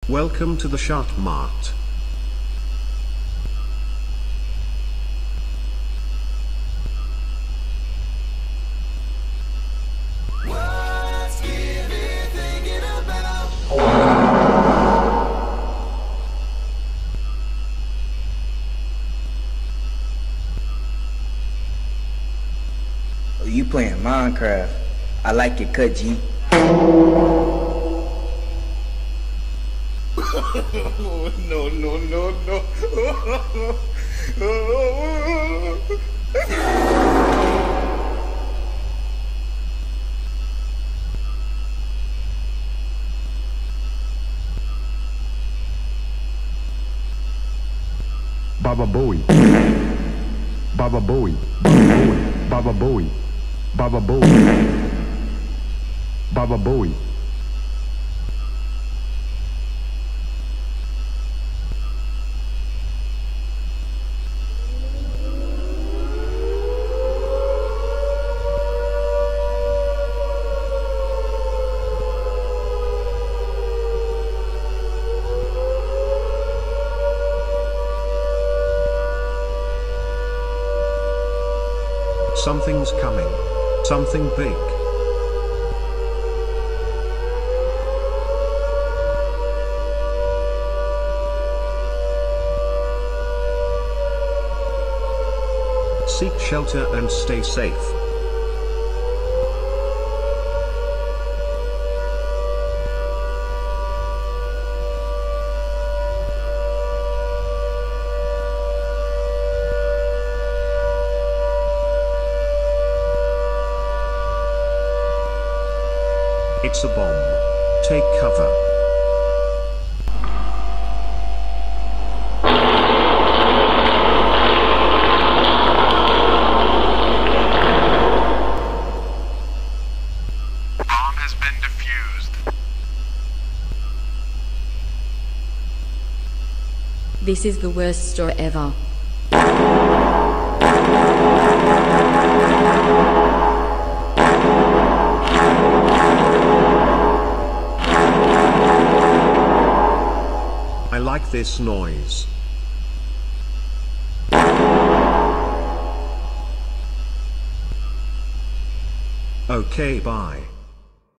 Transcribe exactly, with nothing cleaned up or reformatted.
Welcome to the Shart Mart. What's Gibby thinking about? Oh, you playing Minecraft? I like it, cut G. no, no, no, no. Baba Bowie, Baba Bowie, Baba Bowie, Baba Bowie, Baba Bowie. Something's coming. Something big. Seek shelter and stay safe. It's a bomb. Take cover. Bomb has been defused. This is the worst story ever. I like this noise. Okay, bye.